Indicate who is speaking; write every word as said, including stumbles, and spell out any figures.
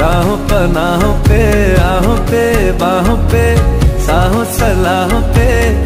Speaker 1: राहों पनाहों पे, आहों पे बाहों पे, साहों सलाहों पे